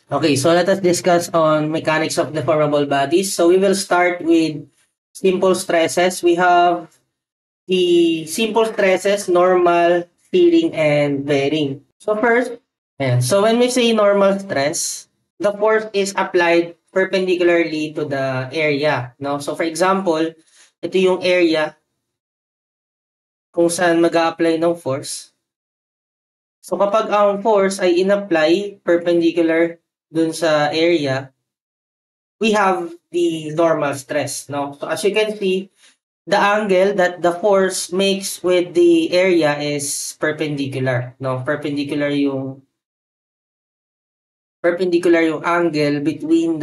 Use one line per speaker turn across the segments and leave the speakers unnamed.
Okay, so let us discuss on mechanics of deformable bodies. So we will start with simple stresses. We have the simple stresses, normal, shearing, and bearing. So first, so when we say normal stress, the force is applied perpendicularly to the area. No? So for example, ito yung area kung saan mag-a-apply ng force. So kapag ang force ay in-apply perpendicular dun sa area, we have the normal stress. No? So as you can see, the angle that the force makes with the area is perpendicular. No? Perpendicular yung angle between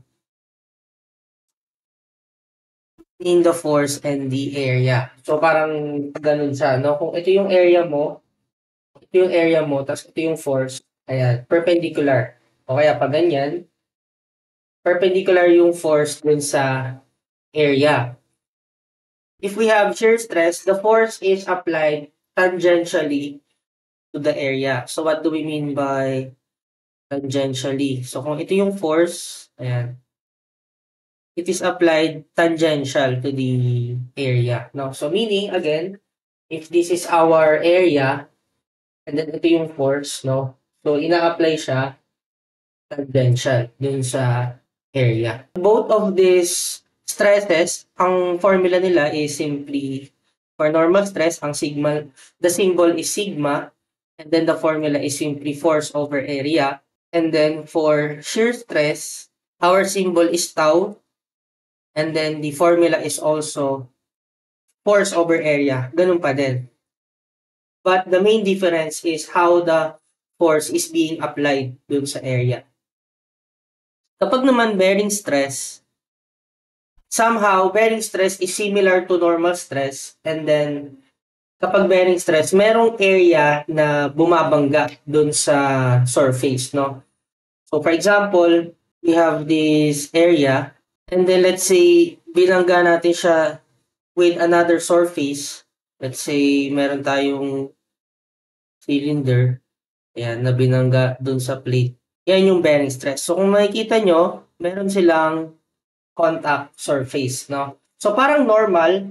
the force and the area. So parang ganun siya, no? Kung ito yung area mo, tapos ito yung force, ayan, perpendicular. O kaya pag ganyan, perpendicular yung force dun sa area. If we have shear stress, the force is applied tangentially to the area. So what do we mean by tangentially? So kung ito yung force, ayan, it is applied tangential to the area. No? So meaning, again, if this is our area, and then ito yung force, no? So ina-apply siya tangential dun sa area. Both of these stresses, ang formula nila is simply for normal stress, the symbol is sigma, and then the formula is simply force over area. And then for shear stress, our symbol is tau, and then the formula is also force over area. Ganun pa din. But the main difference is how the force is being applied dun sa area. Kapag naman bearing stress, somehow bearing stress is similar to normal stress, and then kapag bearing stress, merong area na bumabangga dun sa surface, no? So for example, we have this area, and then let's say binangga natin siya with another surface. Let's say meron tayong cylinder, ayan, na binangga dun sa plate. Yan yung bearing stress. So kung makikita nyo, meron silang contact surface, no? So parang normal,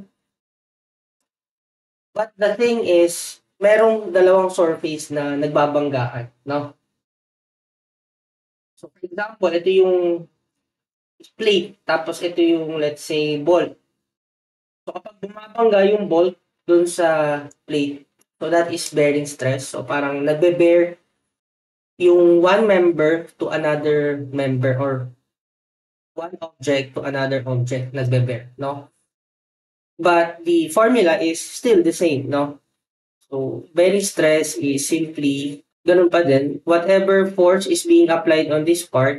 but the thing is, merong dalawang surface na nagbabanggaan, no? So for example, ito yung plate, tapos ito yung, let's say, bolt. So kapag bumabangga yung bolt dun sa plate, so that is bearing stress. So parang nagbe-bear yung one member to another member, or one object to another object, nagbe-bear, no? But the formula is still the same, no? So bearing stress is simply ganun pa din. Whatever force is being applied on this part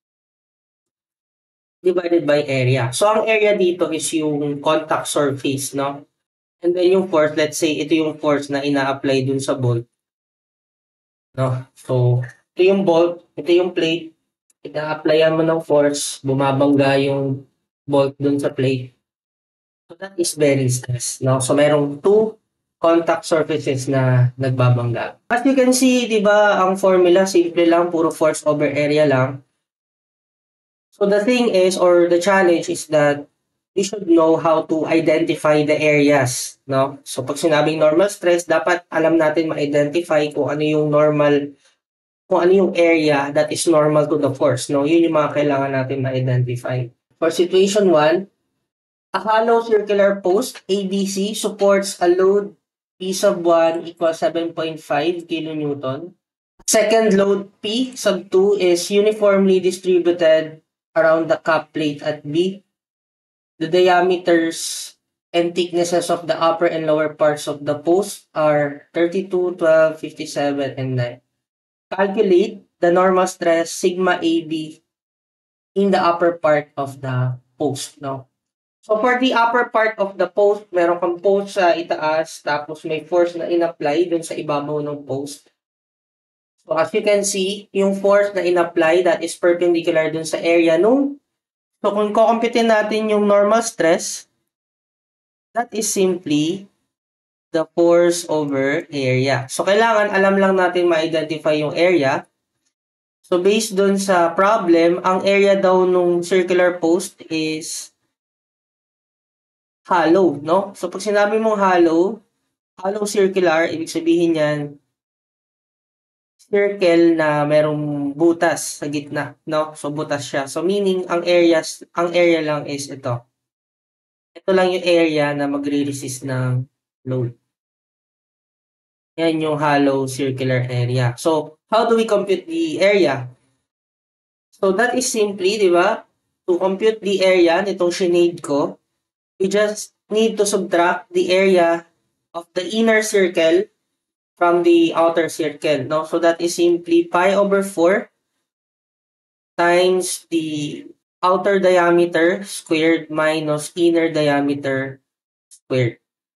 divided by area. So ang area dito is yung contact surface, no? And then yung force, let's say ito yung force na ina-apply dun sa bolt, no? So ito yung bolt, ito yung plate, ina-applyan mo ng force, bumabangga yung bolt dun sa plate. So that is bearing stress, no? So merong two contact surfaces na nagbabangga. As you can see, di ba, ang formula simple lang, puro force over area lang. So the thing is, or the challenge is that we should know how to identify the areas, no? So pag sinabing normal stress, dapat alam natin ma-identify kung ano yung area that is normal to the force, no? Yun yung mga kailangan natin ma-identify. For situation 1, a hollow circular post ABC supports a load P sub 1 equals 7.5 kilonewton. Second load P sub 2 is uniformly distributed around the cap plate at B. The diameters and thicknesses of the upper and lower parts of the post are 32, 12, 57, and 9. Calculate the normal stress sigma AB in the upper part of the post, no? So for the upper part of the post, meron kang post sa itaas, tapos may force na in-apply dun sa ibabaw ng post. So as you can see, yung force na in-apply, that is perpendicular dun sa area nung. So kung kukumpitin natin yung normal stress, that is simply the force over area. So kailangan alam lang natin ma-identify yung area. So, based dun sa problem, ang area daw nung circular post is hollow, no? So, pag sinabi mong hollow circular, ibig sabihin yan, circle na merong butas sa gitna, no? So, butas siya. So, meaning, ang area lang is ito. Ito lang yung area na magre-resist ng load. Yan yung hollow circular area. So, how do we compute the area? So, that is simply, di ba? To compute the area nitong shinade ko, we just need to subtract the area of the inner circle from the outer circle, no? So, that is simply pi over 4 times the outer diameter squared minus inner diameter squared.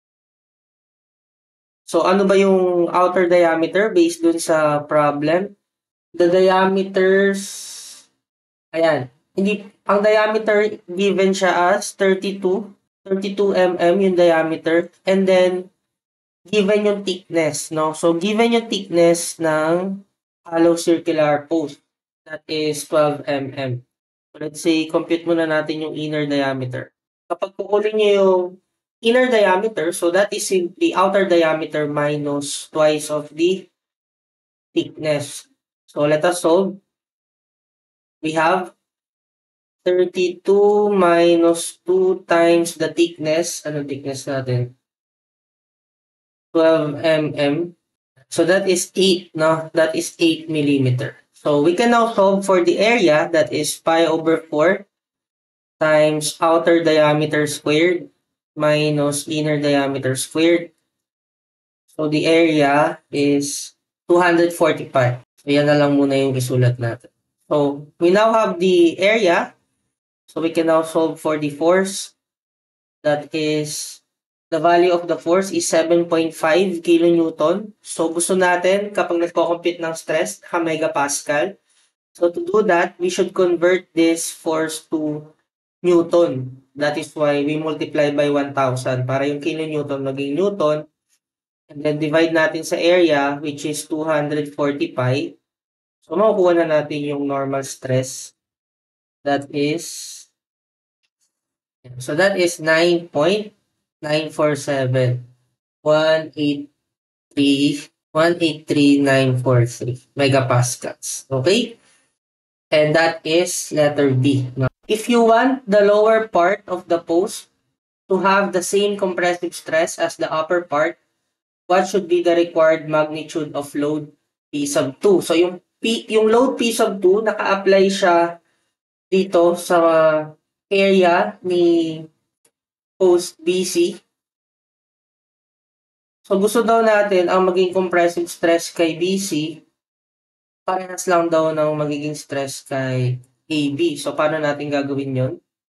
So, ano ba yung outer diameter based dun sa problem? The diameters, ayan, ang diameter given siya as 32 mm yung diameter, and then, given yung thickness, no? So, given yung thickness ng hollow circular post, that is 12 mm. So, let's say, compute muna natin yung inner diameter. Kapag kukunin nyo yung inner diameter, so that is simply outer diameter minus twice of the thickness. So, let us solve. We have 32 minus 2 times the thickness. Ano thickness natin? 12 mm. So, that is 8, no? That is 8 millimeter. So, we can now solve for the area, that is pi over 4 times outer diameter squared minus inner diameter squared. So, the area is 245. So, yan na lang muna yung isulat natin. So, we now have the area. So, we can now solve for the force. That is, the value of the force is 7.5 kilonewton. So, gusto natin, kapag nagko-compute ng stress, megapascal. So, to do that, we should convert this force to Newton. That is why we multiply by 1,000 para yung kilonewton maging Newton. And then divide natin sa area, which is 240 pi. So, makukuha na natin yung normal stress. That is 9.947. 183,943 megapascals. Okay? And that is letter B. Now, if you want the lower part of the post to have the same compressive stress as the upper part, what should be the required magnitude of load P sub 2? So, yung load P sub 2, naka-apply siya dito sa area ni post BC. So, gusto daw natin ang maging compressive stress kay BC, parehas lang daw ng magiging stress kay AB. So, paano natin gagawin yon?